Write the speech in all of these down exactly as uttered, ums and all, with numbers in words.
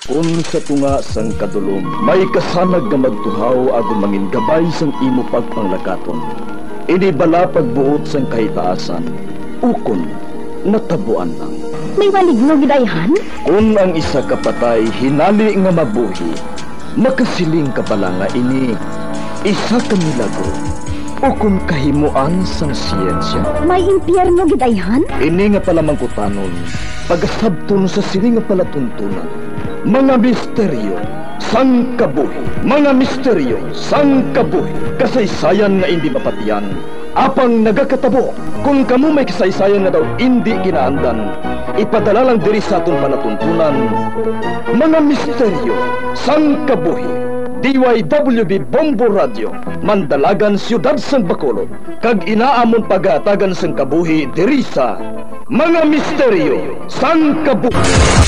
Kung sa tunga sang kadulom, may kasanag nga magtuhaw agon mangin gabay sang imo pagpanglakaton. Ini bala pagbuot sang kahitaasan, ukon natabuan lang. May maligno gidayhan? Kung ang isa kapatay hinali nga mabuhi, makasiling ka pala nga ini isa ka milagro o kung kahimuan sang siyensya. May impyerno gidayhan? Ini nga pala mangkutanon, pagasabton sa sini nga pala tuntunan. Mga misteryo sang kabuhi, mga misteryo sang kabuhi, kasaysayan nga hindi mapatiyan, apang nagakatabo. Kung kamo may kasaysayan nga daw hindi ginaandan, ipadala lang diri sa atong palatuntunan. Mga misteryo sang kabuhi, D Y W B Bombo Radio, Mandalagan, Siyudad sang Bacolod, kag inaamon pagatagan sang kabuhi diri sa Mga Misteryo sang Kabuhi.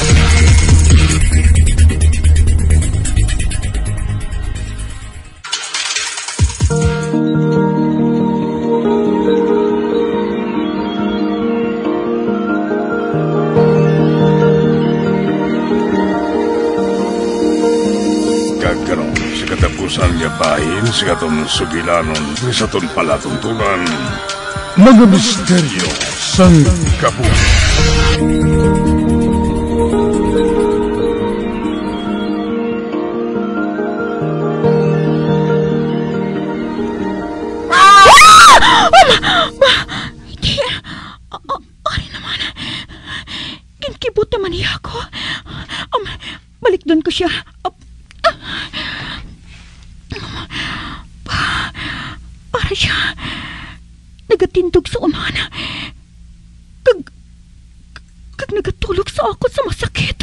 Katapusan niya bahin sa katong sugilanon sa ton palatuntunan. Mga misteryo sang kabuhi. Hindi. Ari naman. Kinkibot naman niya ako. Um, balik doon ko siya. Para siya nagatindog sa umana. Kag, kag nagatulog sa ako sa masakit.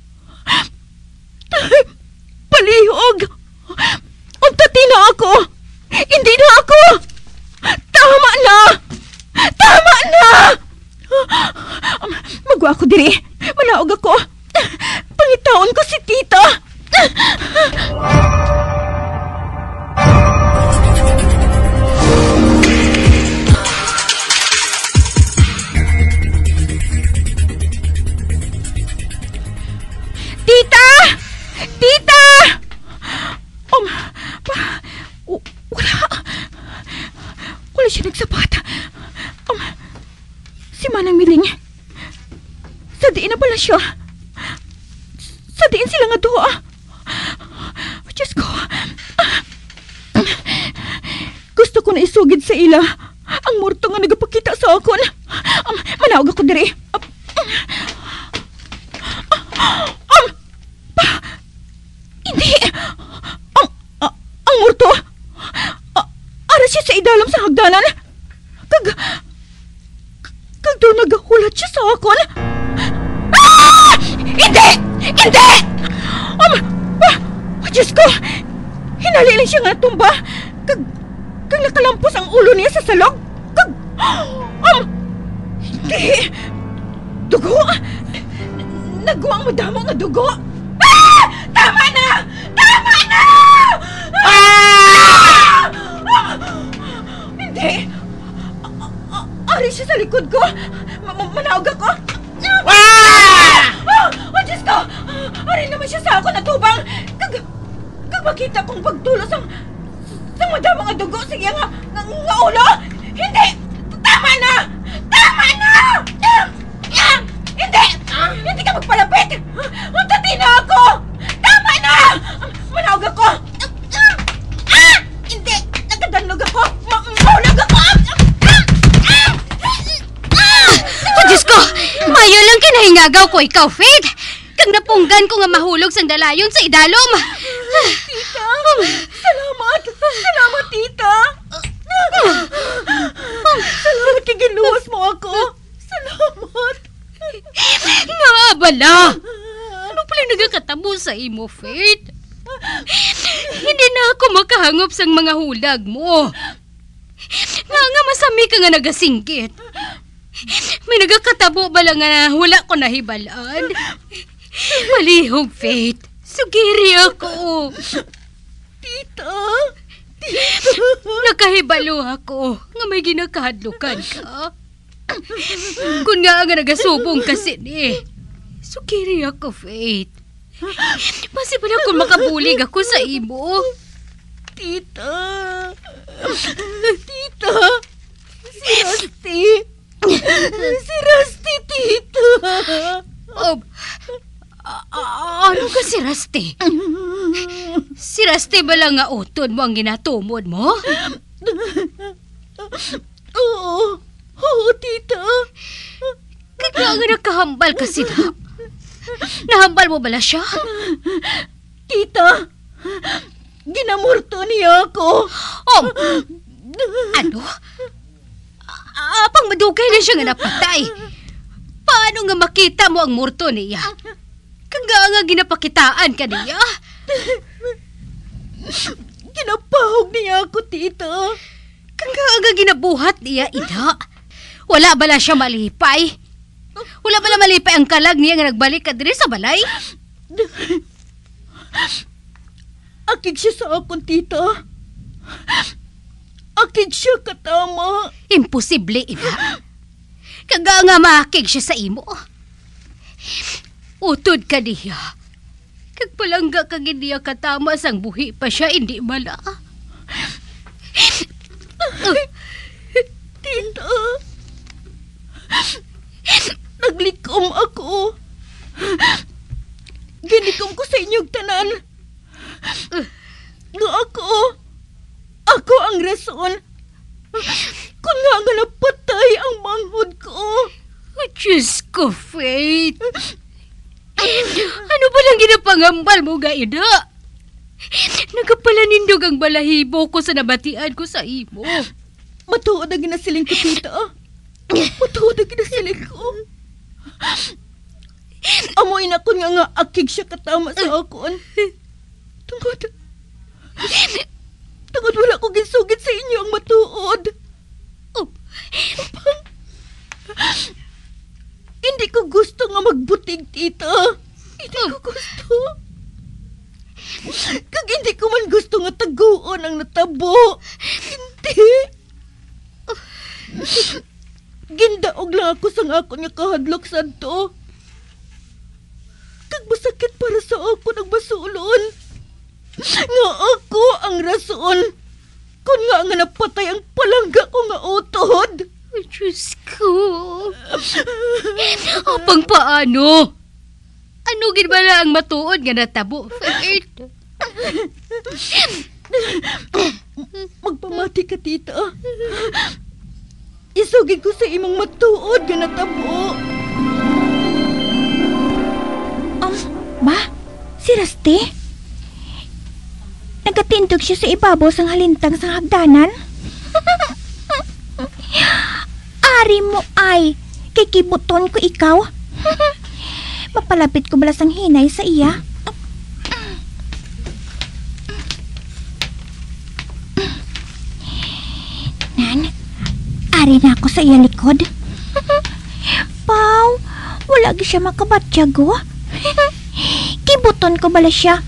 Palihog! Untati na ako! Hindi na ako! Tama na! Tama na! Magwa ako diri. Manaog ako. Pangitaon ko si tita. Tita! Tita! Um, pa, w- wala. Wala siya nagsapat. Um, si Manang Miling. Sa diin na pala siya. Sa diin sila nga doa. Diyos ko. Gusto ko na isugid sa ila ang morto nga nagapakita sa akon. Um, manawag ako diri. Um, um, pa, hindi. Ang, uh, ang morto. Uh, ara siya sa idalam sa hagdanan. Kag, kag doon nagahulat siya sa akon. Ah! Hindi! Hindi! Um, ah, oh, Diyos ko. Hinali lang siya nga tumba. Kag, kag nakalampos ang ulo niya sa salog. Kag, um, hindi. Dugo. Nagawang madamo nga dugo. Ah! Tama na! Tama na! Ah! Ah! Hindi. Ari siya sa likod ko. Manawag ako. Ah! Oh, Diyos ko! Ari naman siya sa ako natubang. Kag, kag makita kong pagtulos ang sang madamo nga dugo sa iya nga, nga, nga ulo. Hindi! Tama na! Tama na! Ah! Hindi! Hindi ka magpalapit! Untati na ako! Tama na! Manawag ako! Ah! Hindi! Nagkadanog ako! Maulag ako! Oh, Diyos ko! Mayo lang kinahingagaw ko ikaw, Faith! Kang napunggan ko nga mahulog sa dalayon sa idalom! Tita! Salamat! Salamat, tita! Salamat kay giluwas mo ako! Salamat! Nga abala! Ano pala nagakatabo sa imo, Faith? Hindi na ako makahangop sa mga hulag mo. Nga nga masami ka nga nagasingkit. May nagakatabo ba lang nga wala ko nahibalaan? Malihog, Faith. Sugiri ako. Tita! Tita! Nakahibalo ako nga may ginakahadlukan ka. Kung nga nga nagasubong kasi ni. Sugiri ako, Faith. Basi pala kung makabulig ako sa imo. Tita! Tita! Si Rusty! Si Rusty, tita! Oh, a- a- ano ka si Rusty? Si Rusty ba lang nga utod mo ang ginatumod mo? Oo! Oo, tita! Kaya nga nakahambal ka sila. Nahambal mo bala siya? Tita! Ginamurto niya ako! Oh, ano? Apang madugay na siya nga napatay. Paano nga makita mo ang murto niya? Kaya nga ginapakitaan ka niya? Ginapahog niya ako, tita! Kaya nga ginabuhat niya, ida. Wala bala siya malipay? Wala bala malipay ang kalag niya nga nagbalik ka diri sa balay? Akig siya sa akong tita. Akig siya katama. Imposible, ina. Kaya nga makig siya sa imo. Utod ka niya. Kag palangga kag hindi katama sang buhi pa siya, hindi mala. Tita. Naglikom ako. Ginikom ko sa inyong tanan. Nga ako. Ako ang rason. Kung nga nga napatay ang manghod ko. Oh, Diyos ko, Faith. Ano ba lang ginapangambal mo, gaida? Nagapalanindog ang balahibo ko sa nabatian ko sa imo. Matuod ang ginasiling ko, tita. Matuod ang ginasiling ko. Amoy na ko nga nga akig siya katama sa akon. Tungod. Tungod wala ko ginsugit sa inyo ang matuod. Oh. Hindi ko gusto nga magbutig, tita. Hindi ko gusto. Kag hindi ko man gusto nga taguon ang natabo. Hindi. Gindaog lang ako sa nga ako niya kahadlok santo. Kag masakit para sa ako nagbasulon. Nga ako ang rason. Kung nga nga napatay ang palangga ko nga utod. Oh, Diyos ko. Apang paano? Ano gid ba na ang matuod nga natabo, Faith? Magpamati ka, tita. Isugid ko sa imong matuod nga natabo. Um, ma? Si Rusty? Nagatindog siya sa ibabaw sang halintang sang hagdanan? Ari mo ay, kay kibuton ko ikaw. Mapalapit ko bala sang hinay sa iya. Nan, ari na ako sa iya likod. Pau, wala gi siya makabatyago. Kibuton ko bala siya.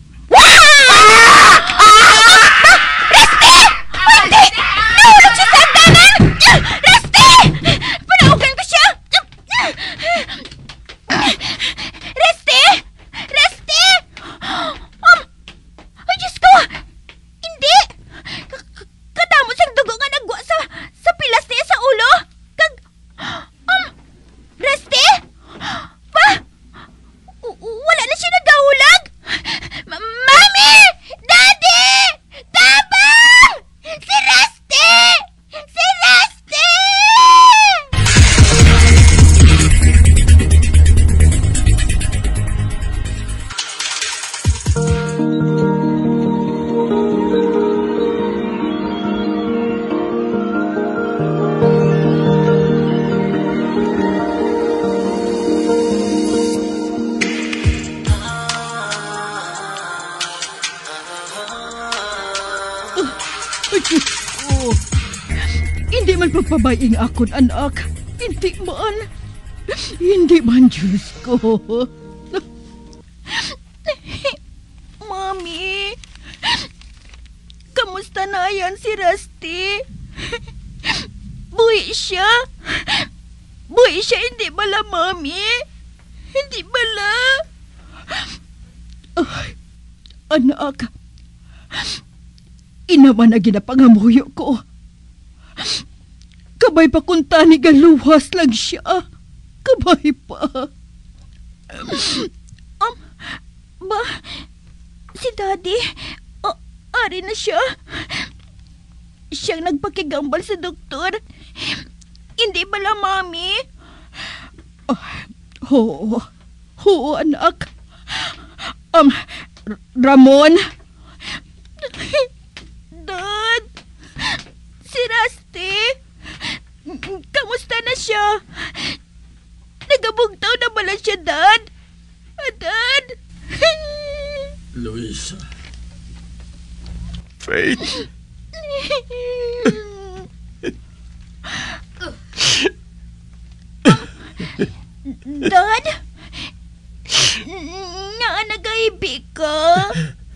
Hindi man pagpabaying akon, anak. Hindi man. Hindi man, Diyos ko. Mami, kamusta na yan si Rusty? Buhi siya? Buhi siya, hindi bala, Mami? Hindi bala? Ay, anak. Inaman na ginapangamuyo ko. Kabay pa kung tani galuwas lang siya. Kabay pa. Um, ba, si Daddy, oh, ari na siya. Siyang nagpakigambal sa doktor. Hindi bala, Mami? Oh, oo, oo, anak. Um, R- Ramon? Dad, si Rusty, kamusta na siya? Nagabugtaw na bala siya, Dad? Ah, Dad? Luisa. Faith? Dad? Nga nag-aibig ka?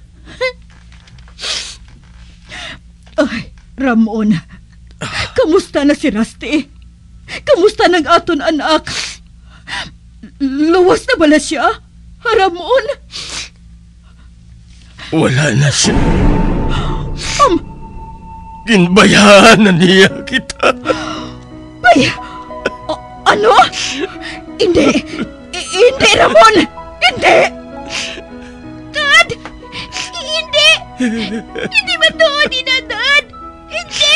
Ay, Ramon. Kamusta na si Rusty? Kamusta ng aton anak? Luwas na bala siya? Ramon? Wala na siya. Um, Ginbayaan na niya kita. Bay, a- ano? Hindi. I- hindi, Ramon. Hindi. Dad! Hindi! Hindi ba to? Hindi na, Dad! Hindi!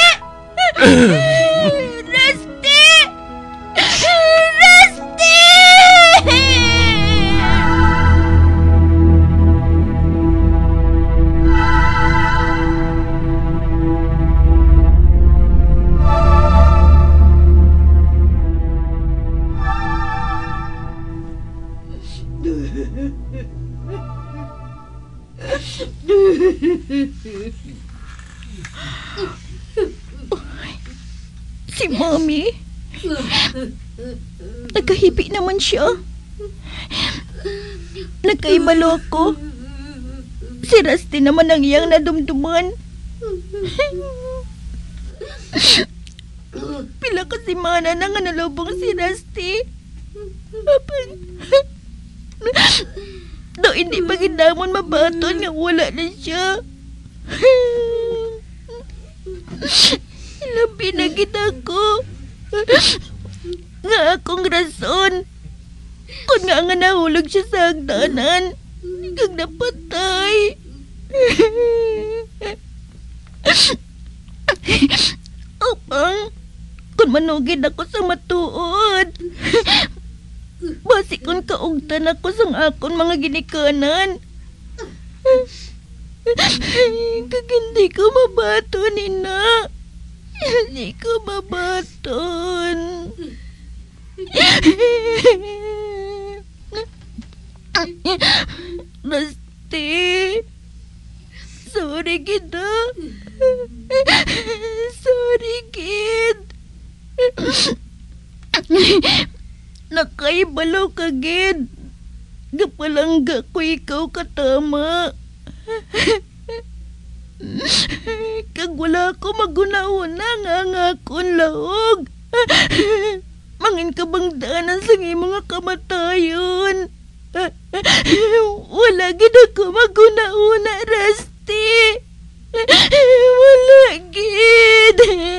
Rusty! Rusty! Si Mommy? Nagkahipi naman siya. Nagkaibalo ako. Si Rusty naman ang iyang nadumduman. Pila ka si Mana na nga nalubong si Rusty. Apang... Do hindi pa ginamon mabaton nga wala na siya. Labi na kita ko. Nga akong rason. Kung nga nga nahulog siya sa hagdanan, kag napatay. Opang, kung manugid ako sa matuod. Basi kung kaugtan ako sa akon mga ginikanan. Kag hindi ko mabaton, ina. Hindi ko mabaton. Rusty, sorry kita. Sorry kid. Nakaibalo ka gid. Gapalangga ko ikaw katama. Kag wala ko magunahuna nga nga akong laog. Mangin ka bang daanan sa mga kamatayon? Wala gid ako magunahuna, Rusty. Wala gid.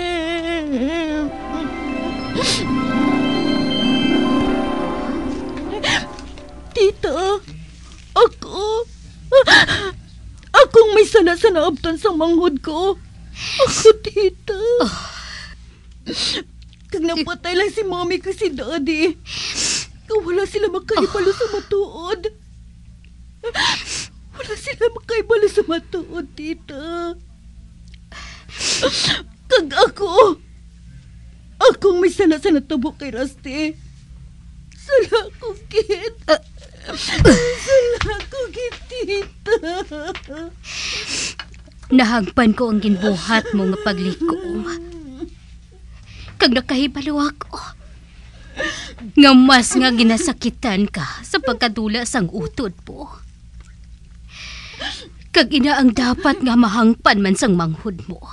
Tita, ako, akong may sala sa naabtan sa manghod ko. Ako, tita. Kag napatay lang si Mommy kag si Daddy. Kag wala sila makaibalo sa matuod. Wala sila makaibalo sa matuod, tita. Kag ako, akong may sala sa natabo kay Rusty. Sala ko, kid. Sala ko, kid, tita. Nahagpan ko ang ginbuhat mo nga paglikom. Kag nakahibalo ako. Nga mas nga ginasakitan ka sa pagkadula sang utod po. Kag ina ang dapat nga mahangpan man sang manghud mo.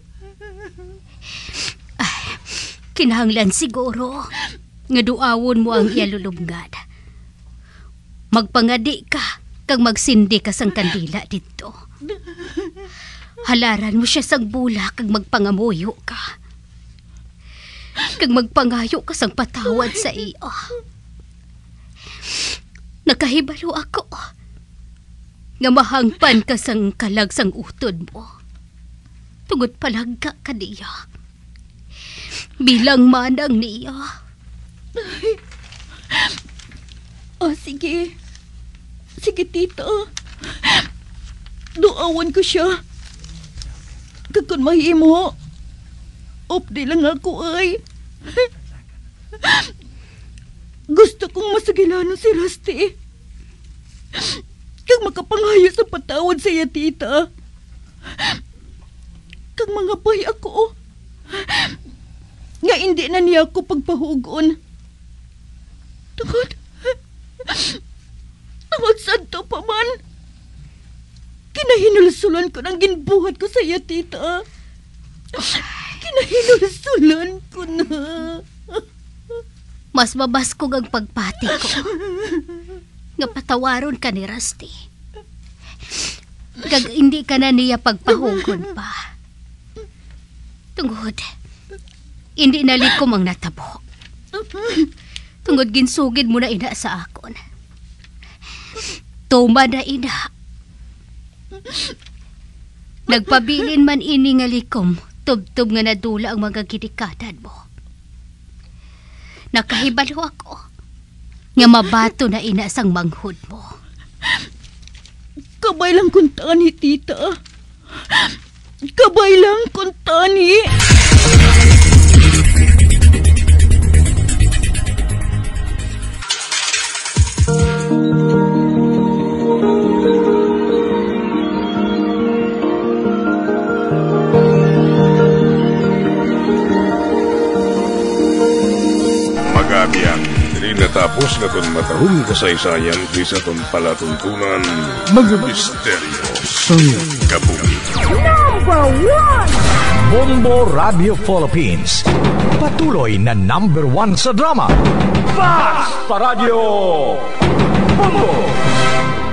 Ay, kinahanglan siguro nga duawon mo ang iyalulubngad. Magpangadi ka kag magsindi ka sang kandila dito. Halaran mo siya sang bula kag magpangamuyo ka. Kag magpangayo ka sang patawad sa iyo. Nakahibalo ako nga mahangpan ka sang kalag sang utod mo. Tungod palagka ka niya. Bilang manang niya. Oh, sige. Sige, tita. Duawan ko siya. Kakon mahimo. Opdi lang ako ay. Gusto kong masugilanon si Rusty. Kag makapangayo sa patawad sa iya, tita. Kag mga bay ako. Nga hindi na niya ako pagpahugon. Tungod. Tungod santo pa man. Kinahinulsulan ko ng ginbuhat ko sa iya, tita. Kinahinulsulan ko na. Mas mabaskog ang pagpati ko. Nga patawaron ka ni Rusty. Kag hindi ka na niya pagpahugon pa. Tungod, hindi nalikom ang natabo. Tungod ginsugid mo na ina sa akon. Tuma na ina. Nagpabilin man ini nga likom, tub-tub nga nadula ang mga gidikadan mo. Nakahibalo ako nga mabato na ina sang manghud mo. Kabay lang kung tani, tita. Kabay lang kung tani. Magabiyak, dili natapos na ton matahong kasaysayan di sa ton palatuntunan, mga misteryo sang kabuhi. Number one! Bombo Radio Philippines. Patuloy na number one sa drama. Basta Radio Bombo!